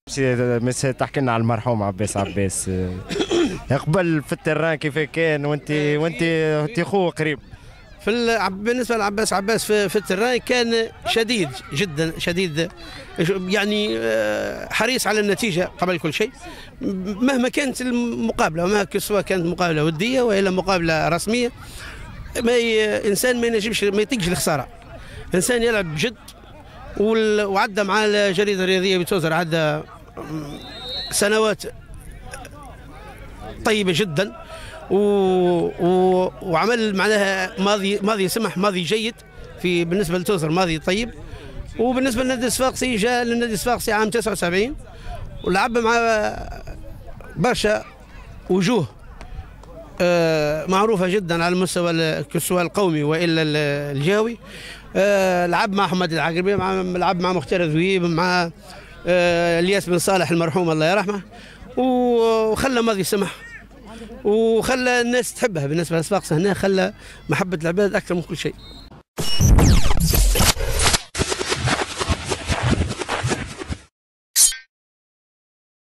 تحكي لنا على المرحوم عباس عباس قبل في التران كيف كان، وانت خوه قريب. بالنسبه لعباس عباس في التران كان شديد جدا، شديد يعني حريص على النتيجه قبل كل شيء مهما كانت المقابله، وما سواء كانت مقابله وديه والا مقابله رسميه. انسان ما ينجمش ما يطيقش الخساره، انسان يلعب بجد. وعدى مع الجريده الرياضيه بتوزر عدى سنوات طيبه جدا، وعمل معناها ماضي سمح، ماضي جيد بالنسبه لتوزر، ماضي طيب. وبالنسبه للنادي الصفاقسي جاء للنادي الصفاقسي عام 79 ولعب مع برشا وجوه معروفه جدا على المستوى القومي والا الجهوي. لعب مع احمد العقربي، لعب مع مختار ذويب، مع الياس بن صالح المرحوم الله يرحمه، وخلى ماضي سمح وخلى الناس تحبها. بالنسبه للصفاقسه هنا خلى محبه العباد اكثر من كل شيء.